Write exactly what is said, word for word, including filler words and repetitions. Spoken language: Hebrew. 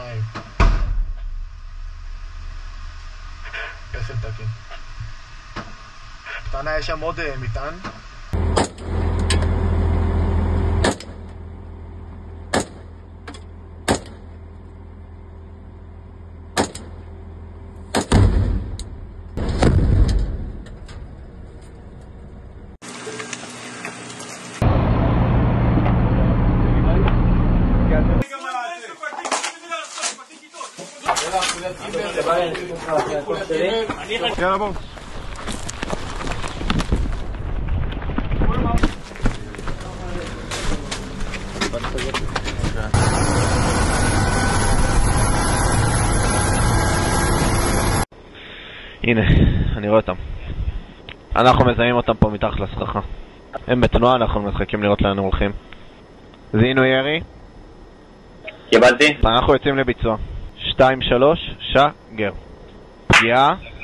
שתיים. פסל תקין. קטנה, יש שם עוד מטען. יאללה בואו. הנה, אני רואה אותם. אנחנו מזהים אותם פה מתחת לסככה. הם בתנועה, אנחנו משחקים לראות לאן הם הולכים. זיהינו ירי. קיבלתי. אנחנו יוצאים לביצוע. שתיים שלוש, שגר. פגיעה.